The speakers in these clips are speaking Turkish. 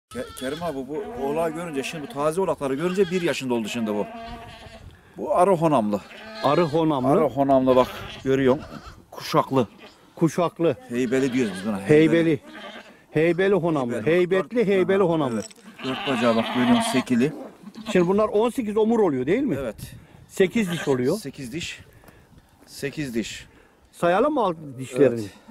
Kerim abi bu oğlağı görünce şimdi bu taze oğlakları görünce 1 yaşında oldu şimdi bu. Bu arı honamlı. Arı honamlı. Arı honamlı bak görüyorsun. Kuşaklı. Kuşaklı. Heybeli diyoruz biz buna. Heybeli. Heybeli honamlı. Heybetli heybeli honamlı. Evet. 4 bacağı bak görüyorsun sekili. Şimdi bunlar 18 omur oluyor değil mi? Evet. 8 diş oluyor. 8 diş. 8 diş. Sayalım mı alt dişlerini? Evet.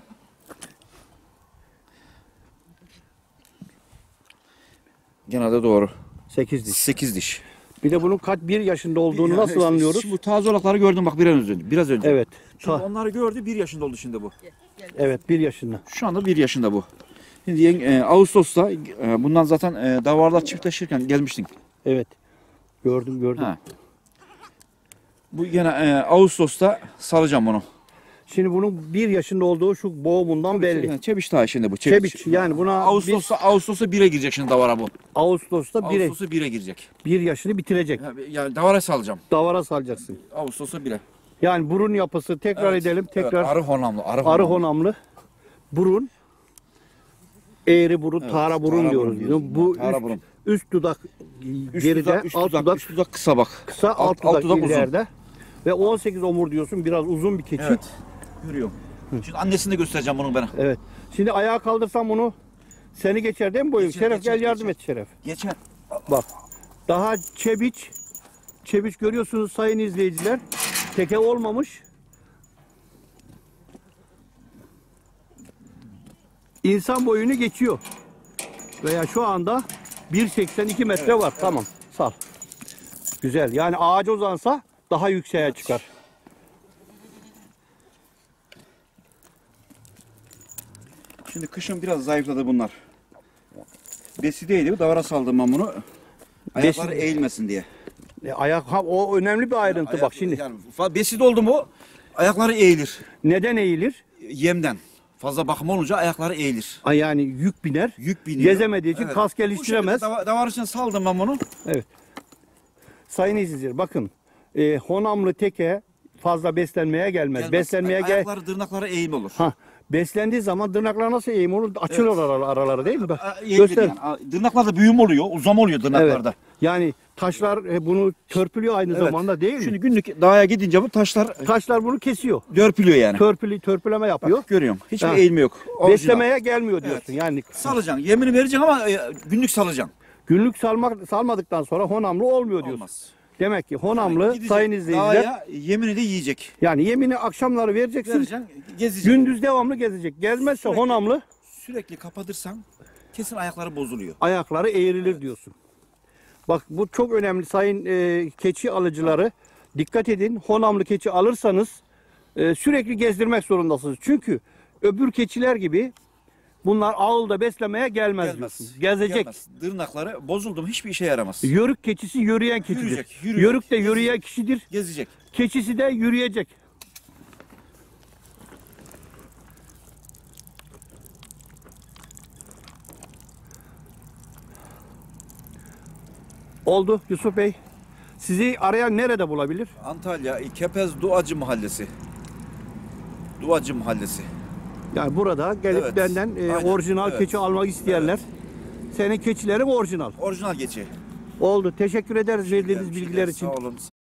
Genelde doğru. 8 diş. 8 diş. Bir de bunun kaç 1 yaşında olduğunu nasıl işte anlıyoruz? Şimdi bu taze oğlakları gördüm bak biraz önce. Evet. Şimdi onları gördü 1 yaşında oldu şimdi bu. Evet 1 yaşında. Şu anda 1 yaşında bu. Şimdi Ağustos'ta bundan zaten davarlar çiftleşirken gelmiştin. Evet. Gördüm. Ha. Bu yine Ağustos'ta salacağım bunu. Şimdi bunun 1 yaşında olduğu şu boğumundan belli. Çebiç daha şimdi bu. Çebiç. Yani buna Ağustos'ta 1'e girecek şimdi davara bu. Ağustos'ta Ağustos'ta 1'e girecek. 1 yaşını bitirecek. Yani davara salacağım. Davara salacaksın. Ağustos'ta 1'e. Yani burun yapısı tekrar edelim. Tekrar Evet, arı honamlı. arı honamlı. Burun. Eğri burun, tara burun tara diyoruz. burun diyoruz. Bu Tara burun. üst dudak geride, üst dudak kısa bak. kısa, alt dudak uzun. ileride. Ve 18 omur diyorsun. Biraz uzun bir keçi. Evet. Görüyorum. Şimdi annesini de göstereceğim bunun bana. Evet. Şimdi ayağa kaldırsam bunu seni geçer değil mi boyun? Geçer, Şeref geçer, gel yardım geçer. et Şeref. Geçen. Bak. Daha çebiç. Çebiç görüyorsunuz sayın izleyiciler. Teke olmamış. İnsan boyunu geçiyor. Veya şu anda 1,82 metre var. Tamam. Sal. Güzel. Yani ağaca uzansa daha yükseğe çıkar. Şimdi kışın biraz zayıfladı bunlar. Besideydi bu davara saldım ben bunu. Ayakları eğilmesin diye. O önemli bir ayrıntı bak şimdi. Yani beside oldu mu ayakları eğilir. Neden eğilir? Yemden. Fazla bakım olunca ayakları eğilir. Yani yük biner. Yük biniyor. Gezemediği için kas geliştiremez. Davar için saldım ben bunu. Evet. Sayın izleyiciler bakın. Honamlı teke fazla beslenmeye gelmez. Gelmez. Beslenmeye Ayakları tırnakları eğim olur. Beslendiği zaman tırnaklar nasıl eğim olur? Açılır araları değil mi? Eğilir Göster. yani. Tırnaklarda büyüm oluyor, uzama oluyor tırnaklarda. Evet. Yani taşlar bunu törpülüyor aynı zamanda değil mi? Şimdi günlük dağa gidince bu Taşlar bunu kesiyor. dörpülüyor yani. Törpüleme yapıyor. Bak, görüyorum. Hiçbir Ha. eğilme yok. Orijinal. Beslemeye gelmiyor diyorsun. Yani Salacaksın. Yemini vereceksin ama günlük salacaksın. günlük salmadıktan sonra honamlı olmuyor diyorsun. Olmaz. Demek ki honamlı Gidecek, sayın izleyiciler. dağa yemini de yiyecek. Yani yemini akşamları vereceksin. Vereceksin, gezecek. Gündüz devamlı gezecek. Gezmezse Sürekli. honamlı Sürekli kapatırsan kesin ayakları bozuluyor. ayakları eğrilir diyorsun. Bak bu çok önemli sayın keçi alıcıları. Dikkat edin. Honamlı keçi alırsanız sürekli gezdirmek zorundasınız. Çünkü öbür keçiler gibi bunlar ağılda beslemeye gelmez diyorsun. Gezecek. Gelmez. Tırnakları bozuldu mu hiçbir işe yaramaz. Yörük keçisi yürüyen keçidir. Yürüyecek. Yörük de yürüyen kişidir. Gezecek. Keçisi de yürüyecek. Oldu Yusuf Bey. Sizi arayan nerede bulabilir? Antalya Kepez Duacı Mahallesi. Duacı Mahallesi. Yani burada gelip Evet. benden Aynen. orijinal Evet. keçi almak isteyenler. Senin keçilerin orijinal. Orijinal geçi. Oldu. Teşekkür ederiz verdiğiniz bilgiler için. Sağ olun.